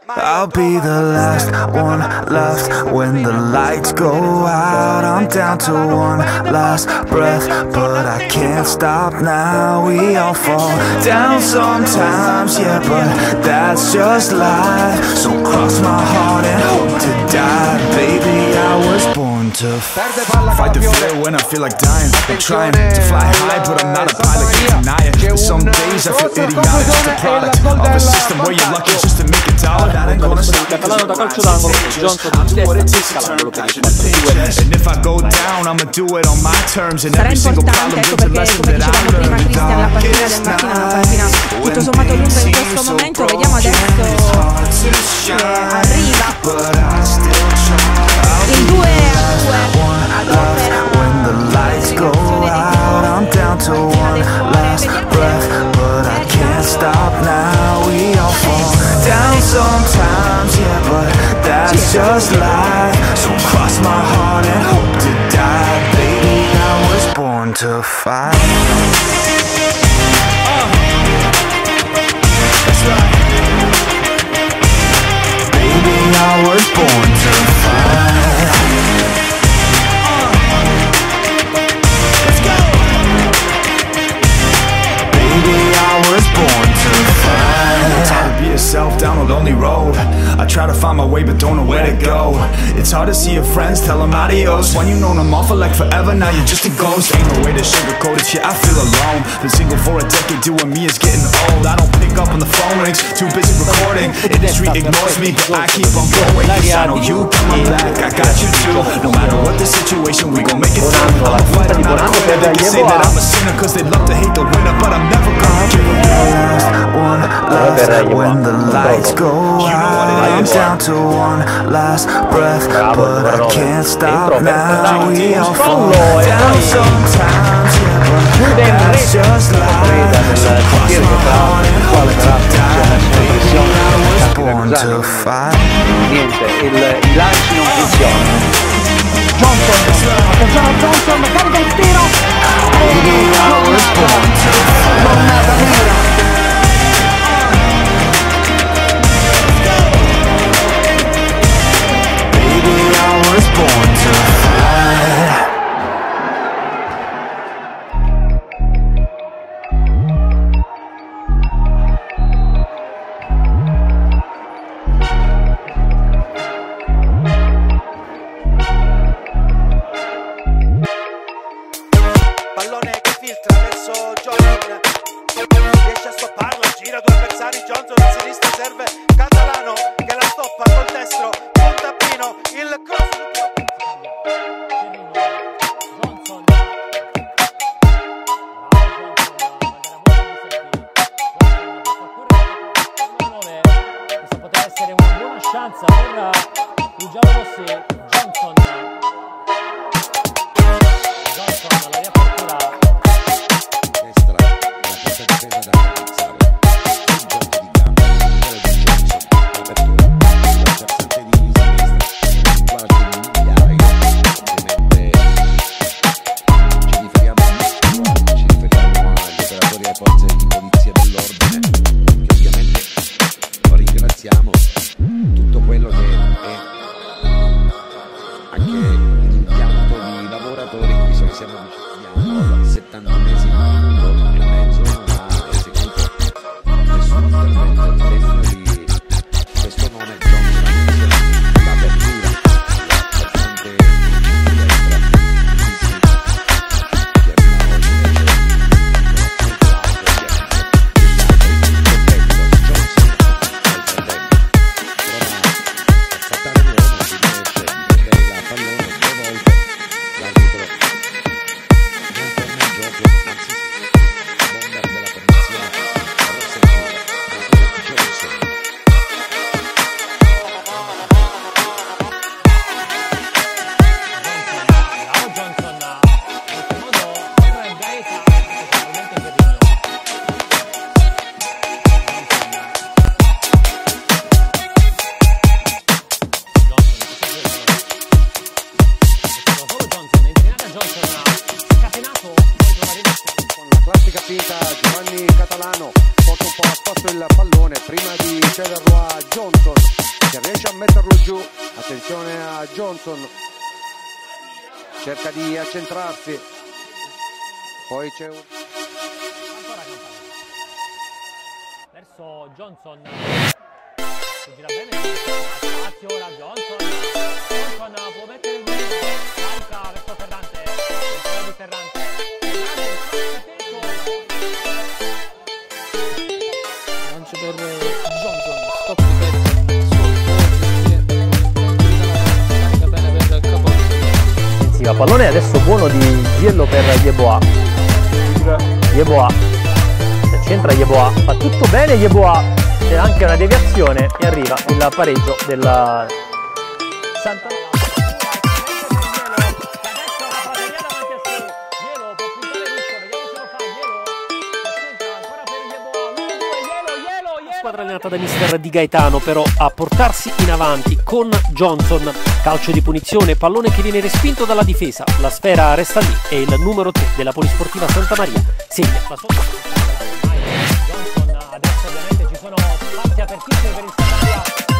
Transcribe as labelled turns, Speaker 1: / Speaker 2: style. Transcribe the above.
Speaker 1: I'll be the last one left when the lights go out. I'm down to one last breath, but I can't stop now. We all fall down sometimes, yeah, but that's just life. So cross my heart and hope to die. Baby, I was born to fight the fear when I feel like dying. I'm trying to fly high, but I'm not a pilot, can't deny it. But some days I feel idiotic, just a product of a system where you're lucky just to make a dollar. That ain't gonna stop me,
Speaker 2: Catalano da calcio d'angolo, Johnson di testa e scalando
Speaker 1: and if I go down, I'ma do it on my terms. And every single problem
Speaker 3: ecco
Speaker 1: is a
Speaker 3: perché,
Speaker 1: lesson
Speaker 3: come
Speaker 1: that I
Speaker 3: dicevamo prima
Speaker 1: learned.
Speaker 3: Cristian, la partita del mattino è una partita tutto sommato lunga in questo momento. Vediamo adesso arriva il 2-2 ad opera
Speaker 1: When the lights go out, I'm down to one last breath, but I can't stop now. We all fall down sometimes, yeah, but that's just life. So cross my heart and hope to die. Baby, I was born to fight. That's right. Baby, I was born to fight. Let's go. Baby, I was born to fight. It's hard to be yourself down a lonely road. I try to find my way but don't know where to go. It's hard to see your friends, tell them adios. When you known them all for like forever, now you're just a ghost. Ain't no way to sugarcoat it, yeah, I feel alone. Been single for a decade, doing me is getting old. I don't pick up when the phone rings, too busy recording. Industry ignores me, I keep on going. Cause I know you got my back, I got you too. No matter what the situation, we gon' make it through. I'm a fighter, not a quitter. They can say that I'm a sinner cause they love to hate the winner, but I'm never gonna give up. One last when the lights go out. I'm down to one last breath, but I can't stop now. We all fall down sometimes, yeah, but that's just life. So cross my heart and hope to die. Baby, I was born to fight.
Speaker 2: Niente, i lanci non funzionano. Johnson, carica il tiro.
Speaker 1: Baby, I was born to fight. I was born to fight.
Speaker 4: Pallone che filtra verso Johnson, riesce a stopparlo, gira due avversari, Johnson a sinistra, serve Catalano che la stoppa col destro, punta Pino, il cross
Speaker 5: questa potrebbe essere una buona chance per il giallorossi. Johnson alla riapertura
Speaker 6: destra, la terza difesa da realizzare, il gioco di gambe, quello di Johnson, l'apertura, la versante di sinistra, qualche migliaio, ovviamente ci riferiamo agli operatori delle forze di polizia dell'ordine, che ovviamente lo ringraziamo, tutto quello che è
Speaker 7: giù, attenzione a Johnson, cerca di accentrarsi, poi c'è un...
Speaker 5: Ancora Campana. Verso Johnson. Si gira bene. Spazio ora Johnson. Johnson può mettere il giro. Carica verso Ferrante. Ancora di Ferrante.
Speaker 8: Lancio per Johnson. Stop di petto. Carica bene per Capozzo.
Speaker 9: Pallone adesso buono di Giello per Yeboah. Yeboah. Centra Yeboah, fa tutto bene Yeboah, c'è anche una deviazione e arriva il pareggio della Santa squadra allenata da mister Di Gaetano però a portarsi in avanti con Johnson, calcio di punizione, pallone che viene respinto dalla difesa, la sfera resta lì e il numero 3 della Polisportiva Santa Maria segna la sua. Adesso ovviamente ci sono spazi apertissimi per il Santa Maria.